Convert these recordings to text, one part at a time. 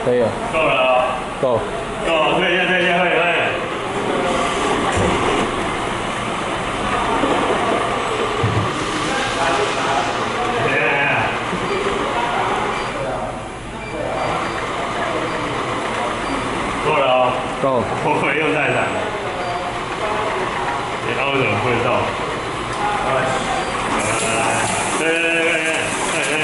可以了。 够了哦。 够。 够，退一下，退一下，会。够了哦。 够。 我会用太闪。你看为什么不会动？对。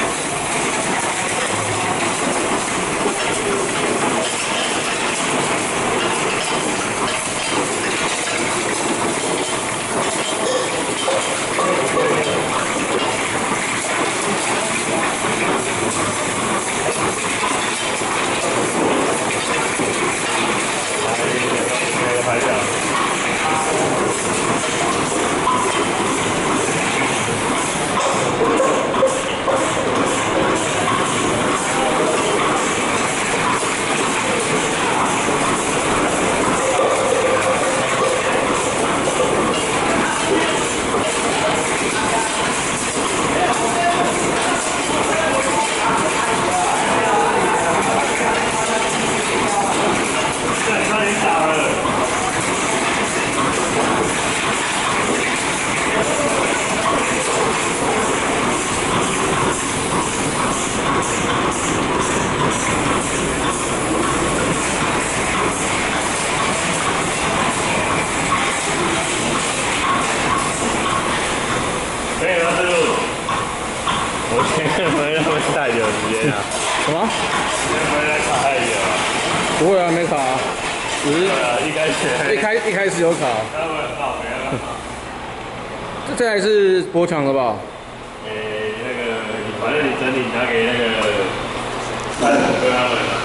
拍一下。对，差点打了。可以吗，师傅？我先回来会太久时间啊。 什么？ 先回来卡太久了。 不会啊，没卡啊。只是一开始有卡。 他们很好，没有。 这台是波强的吧？ 那个，反正你整理拿给那个3哥他们。